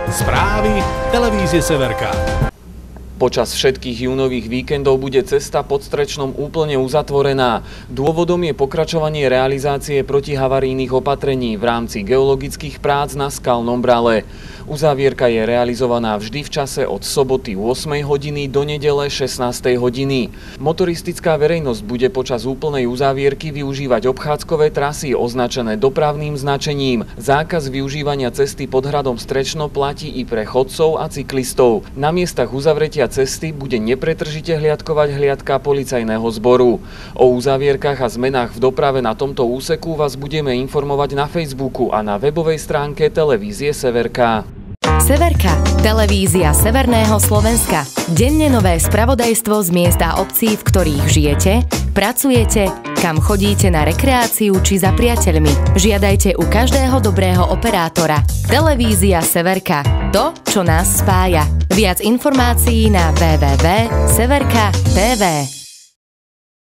Správy televízie Severka. Počas všetkých júnových víkendov bude cesta pod Strečnom úplne uzatvorená. Dôvodom je pokračovanie realizácie protihavarijných opatrení v rámci geologických prác na Skalnom Brale. Uzávierka je realizovaná vždy v čase od soboty 8 hodiny do nedele 16 hodiny. Motoristická verejnosť bude počas úplnej uzávierky využívať obchádzkové trasy označené dopravným značením. Zákaz využívania cesty pod hradom Strečno platí i pre chodcov a cyklistov. Na miestach uzavretia cesty bude nepretržite hliadkovať hliadka policajného zboru. O uzávierkach a zmenách v doprave na tomto úseku vás budeme informovať na Facebooku a na webovej stránke televízie Severka. Severka, televízia Severného Slovenska. Denne nové spravodajstvo z miesta obcí, v ktorých žijete, pracujete, kam chodíte na rekreáciu či za priateľmi. Žiadajte u každého dobrého operátora. Televízia Severka. To, čo nás spája. Viac informácií na www.severka.tv.